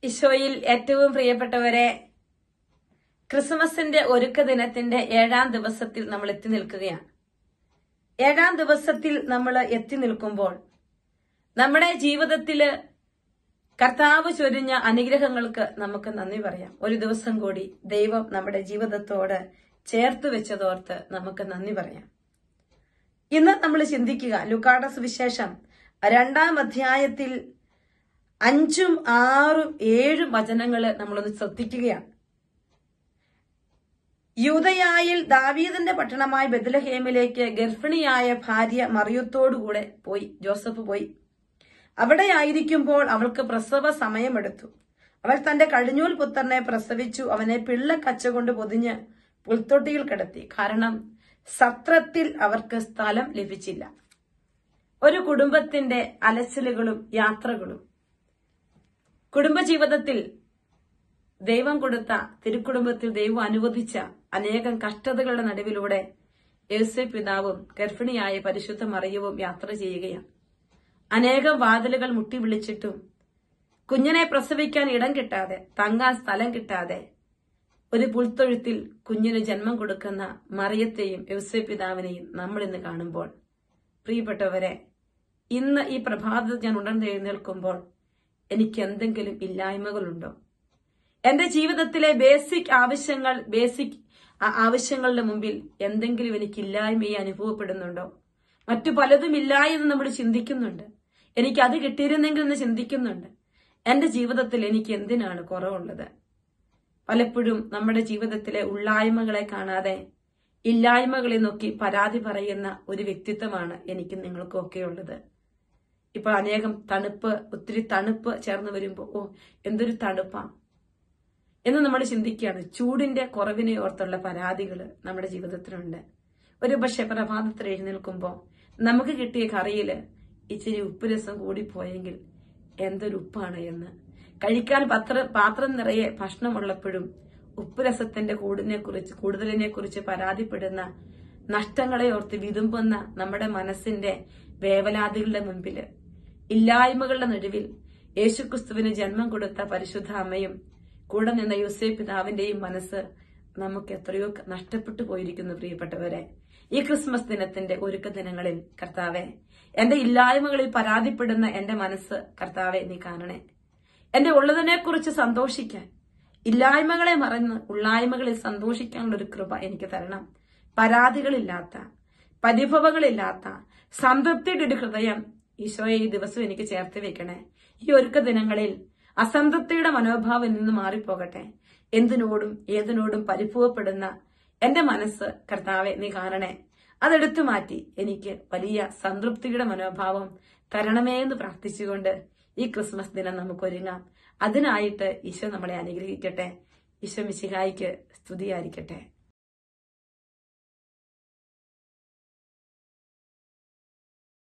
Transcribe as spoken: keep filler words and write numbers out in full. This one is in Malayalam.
ഈശോയിൽ ഏറ്റവും പ്രിയപ്പെട്ടവരെ, ക്രിസ്മസിന്റെ ഒരുക്ക ദിനത്തിന്റെ ഏഴാം ദിവസത്തിൽ നമ്മൾ എത്തി നിൽക്കുകയാണ്. ഏഴാം ദിവസത്തിൽ നമ്മൾ എത്തി നിൽക്കുമ്പോൾ നമ്മുടെ ജീവിതത്തില് കർത്താവ് ചൊരിഞ്ഞ അനുഗ്രഹങ്ങൾക്ക് നമുക്ക് നന്ദി പറയാം. ഒരു ദിവസം കൂടി ദൈവം നമ്മുടെ ജീവിതത്തോട് ചേർത്ത് വെച്ചതോർത്ത് നമുക്ക് നന്ദി പറയാം. ഇന്ന് നമ്മൾ ചിന്തിക്കുക ലൂക്കായുടെ സുവിശേഷം രണ്ടാം അധ്യായത്തിൽ അഞ്ചും ആറും ഏഴും വചനങ്ങള് നമ്മളൊന്ന് ശ്രദ്ധിക്കുകയാണ്. യൂദയായിൽ ദാവീദിന്റെ പട്ടണമായ ബെത്ലഹേമിലേക്ക് ഗർഭിണിയായ ഭാര്യ മറിയത്തോടുകൂടെ പോയി ജോസഫ് പോയി. അവിടെ ആയിരിക്കുമ്പോൾ അവൾക്ക് പ്രസവ സമയമെടുത്തു. അവൾ തന്റെ കടിഞ്ഞൂൽ പുത്രനെ പ്രസവിച്ചു. അവനെ പിള്ളക്കച്ച കൊണ്ട് പൊതിഞ്ഞ് പുൽത്തൊട്ടിയിൽ കിടത്തി. കാരണം സത്രത്തിൽ അവർക്ക് സ്ഥലം ലഭിച്ചില്ല. ഒരു കുടുംബത്തിന്റെ അലച്ചിലുകളും യാത്രകളും, കുടുംബജീവിതത്തിൽ ദൈവം കൊടുത്ത തിരുക്കുടുംബത്തിൽ ദൈവം അനുവദിച്ച അനേകം കഷ്ടതകളുടെ നടുവിലൂടെ യേശുവേ പിതാവും ഗർഭിണിയായ പരിശുദ്ധ മറിയവും യാത്ര ചെയ്യുകയാണ്. അനേകം വാതിലുകൾ മുട്ടി വിളിച്ചിട്ടും കുഞ്ഞിനെ പ്രസവിക്കാൻ ഇടം കിട്ടാതെ, തങ്ങാൻ സ്ഥലം കിട്ടാതെ, ഒരു പുൽത്തൊഴുത്തിൽ കുഞ്ഞിന് ജന്മം കൊടുക്കുന്ന മറിയത്തെയും യേശുവേ പിതാവിനെയും നമ്മൾ ഇന്ന് കാണുമ്പോൾ, പ്രിയപ്പെട്ടവരെ, ഇന്ന് ഈ പ്രഭാതത്തിൽ ഞാൻ ഉണർന്ന് എഴുന്നേൽക്കുമ്പോൾ എനിക്ക് എന്തെങ്കിലും ഇല്ലായ്മകളുണ്ടോ? എന്റെ ജീവിതത്തിലെ ബേസിക് ആവശ്യങ്ങൾ ബേസിക് ആവശ്യങ്ങളുടെ മുമ്പിൽ എന്തെങ്കിലും എനിക്ക് ഇല്ലായ്മയെ അനുഭവപ്പെടുന്നുണ്ടോ? മറ്റു പലതും ഇല്ല എന്ന് നമ്മൾ ചിന്തിക്കുന്നുണ്ട്. എനിക്ക് അത് കിട്ടിയിരുന്നെങ്കിൽ എന്ന് ചിന്തിക്കുന്നുണ്ട്. എന്റെ ജീവിതത്തിൽ എനിക്ക് എന്തിനാണ് കുറവുള്ളത്? പലപ്പോഴും നമ്മുടെ ജീവിതത്തിലെ ഉള്ളായ്മകളെ കാണാതെ ഇല്ലായ്മകളെ നോക്കി പരാതി പറയുന്ന ഒരു വ്യക്തിത്വമാണ് എനിക്ക് നിങ്ങൾക്കും ഒക്കെ ഉള്ളത്. ഇപ്പോൾ അനേകം തണുപ്പ്, ഒത്തിരി തണുപ്പ് ചേർന്ന് വരുമ്പോ ഓ എന്തൊരു തണുപ്പാ എന്ന് നമ്മൾ ചിന്തിക്കുകയാണ്. ചൂടിന്റെ കുറവിനെ ഓർത്തുള്ള പരാതികൾ നമ്മുടെ ജീവിതത്തിലുണ്ട്. ഒരു പക്ഷെ പ്രഭാതത്തിൽ എഴുന്നേൽക്കുമ്പോൾ നമുക്ക് കിട്ടിയ കറിയില് ഇച്ചിരി ഉപ്പ് രസം കൂടിപ്പോയെങ്കിൽ എന്തൊരു ഉപ്പാണ് എന്ന്, കഴിക്കാൻ പത്ര പാത്രം നിറയെ ഭക്ഷണമുള്ളപ്പോഴും ഉപ്പ് രസത്തിന്റെ കൂടിനെ കുറിച്ച് കൂടുതലിനെ കുറിച്ച് പരാതിപ്പെടുന്ന, നഷ്ടങ്ങളെ ഓർത്ത് വിതുമ്പുന്ന നമ്മുടെ മനസ്സിന്റെ വേവലാതികളുടെ മുൻപില്, ഇല്ലായ്മകളുടെ നടുവിൽ യേശുക്രിസ്തുവിന് ജന്മം കൊടുത്ത പരിശുദ്ധ അമ്മയും കൂടെ നിന്ന യോസേപ്പ് പിതാവിന്റെയും മനസ്സ് നമുക്ക് എത്രയോ നഷ്ടപ്പെട്ടു പോയിരിക്കുന്നു. പ്രിയപ്പെട്ടവരെ, ഈ ക്രിസ്മസ് ദിനത്തിന്റെ ഒരുക്ക ദിനങ്ങളിൽ കർത്താവെ, എന്റെ ഇല്ലായ്മകളിൽ പരാതിപ്പെടുന്ന എന്റെ മനസ്സ് കർത്താവെ നീ കാണണേ. എന്റെ ഉള്ളതിനെ കുറിച്ച് സന്തോഷിക്കാൻ, ഇല്ലായ്മകളെ മറന്ന് ഉള്ളായ്മകളിൽ സന്തോഷിക്കാനുള്ള ഒരു കൃപ എനിക്ക് തരണം. പരാതികളില്ലാത്ത, പരിഭവങ്ങളില്ലാത്ത, സംതൃപ്തിയുടെ ഒരു ഹൃദയം ഈശോയെ ഈ ദിവസം എനിക്ക് ചേർത്ത് വെക്കണേ. ഈ ഒരുക്ക ദിനങ്ങളിൽ അസംതൃപ്തിയുടെ മനോഭാവം നിന്ന് മാറിപ്പോകട്ടെ. എന്തിനോടും ഏതിനോടും പരിഭവപ്പെടുന്ന എന്റെ മനസ്സ് കർത്താവെ നീ കാണണേ. അതെടുത്തു മാറ്റി എനിക്ക് വലിയ സംതൃപ്തിയുടെ മനോഭാവം തരണമേ എന്ന് പ്രാർത്ഥിച്ചുകൊണ്ട് ഈ ക്രിസ്മസ് ദിനം നമുക്ക് ഒരുങ്ങാം. അതിനായിട്ട് ഈശോ നമ്മളെ അനുഗ്രഹിക്കട്ടെ. ഈശോ മിശിഹായിക്ക് സ്തുതിയായിരിക്കട്ടെ.